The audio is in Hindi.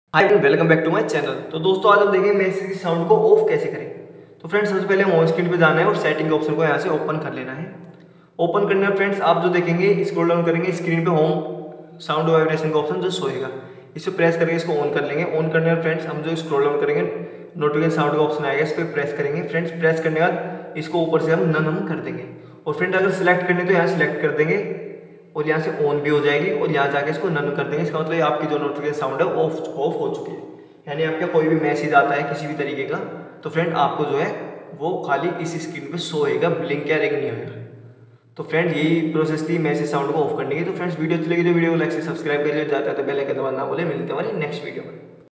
Hi and welcome back to my channel. तो दोस्तों आज हम देखेंगे मैसेज साउंड को ऑफ कैसे करें। तो फ्रेंड्स सबसे पहले हम होम स्क्रीन पे जाना है और सेटिंग के ऑप्शन को यहाँ से ओपन कर लेना है। ओपन करने में फ्रेंड्स आप जो देखेंगे स्क्रॉल डाउन करेंगे स्क्रीन पे होम साउंड वाइब्रेशन का ऑप्शन जो सोएगा इसे प्रेस करके इसको ऑन कर लेंगे। ऑन करने में फ्रेंड्स हम जो स्क्रॉल डाउन करेंगे नोटिफिकेशन साउंड का ऑप्शन आएगा, इस पर प्रेस करेंगे। फ्रेंड्स प्रेस करने के बाद इसको ऊपर से हम नन कर देंगे और फ्रेंड अगर सिलेक्ट करने तो यहाँ सिलेक्ट कर देंगे और यहाँ से ऑन भी हो जाएगी और यहाँ जाके इसको नन कर देंगे। इसका मतलब आपकी जो नोटिफिकेशन साउंड है ऑफ हो चुकी है, यानी आपका कोई भी मैसेज आता है किसी भी तरीके का तो फ्रेंड आपको जो है वो खाली इसी स्क्रीन पे शो होएगा, ब्लिंक या रिंग नहीं होएगा। तो फ्रेंड यही प्रोसेस थी मैसेज साउंड को ऑफ करने की। तो फ्रेंड्स वीडियो अच्छी लगी तो वीडियो को लाइक से सब्सक्राइब कर लिया जाता है तो बेल आइकन दबाना ना भूलें। मिलते हैं हमारी नेक्स्ट वीडियो में।